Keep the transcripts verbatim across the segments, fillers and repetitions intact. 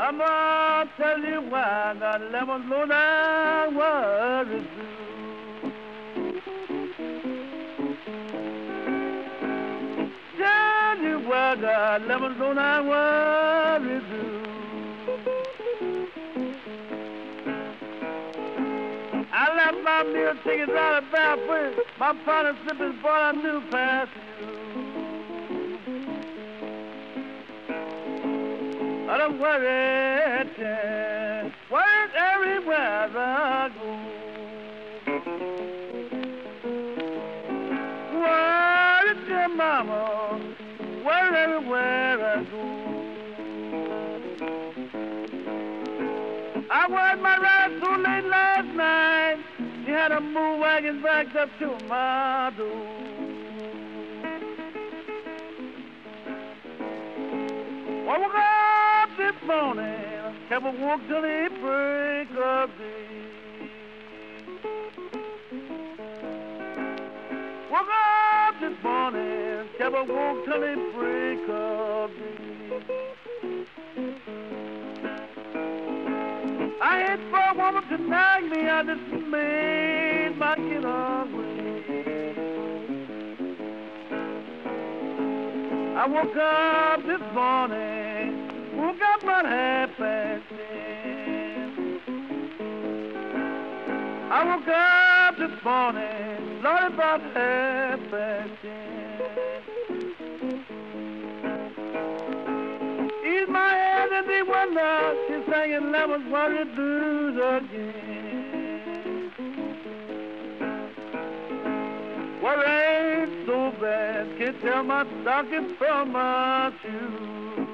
I'm gonna tell you why I got lemons low down what to do. Tell you why I got lemons low down what to do. I left my meal tickets out of bathroom. My partner slippers bought a new pass. I don't worry, worry everywhere I go. Worry, dear mama, worry everywhere I go. I was my ride so late last night. She had a move wagon backed up to my door. I woke up this morning, kept a walk till the break of day. Woke up this morning, kept a walk till the break of day. I ain't for a woman to nag me, I just made my kid hungry. I woke up this morning, woke up about half past ten. I woke up this morning, Lord, about half past ten. Ease my head and they wonder, she's singing lemons worry blues again. Worry ain't so bad, can't tell my stocking from my shoe.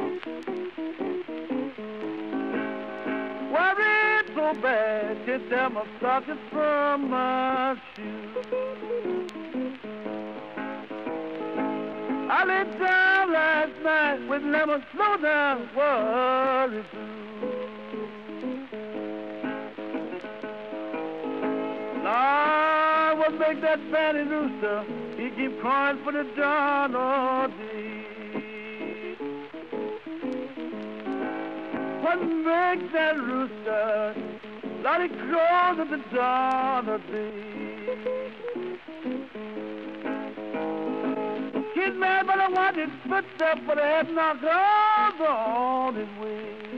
Worry ain't so bad, can't tell my stocking from my shoe. I laid down last night with lemons slow down worry blues. Lord, what make that fatty rooster? He keep crying for the dawn all day. What makes that rooster? Lord, he crows at the dawn of day. He's mad, but I want his footsteps, but I have not gone on his way.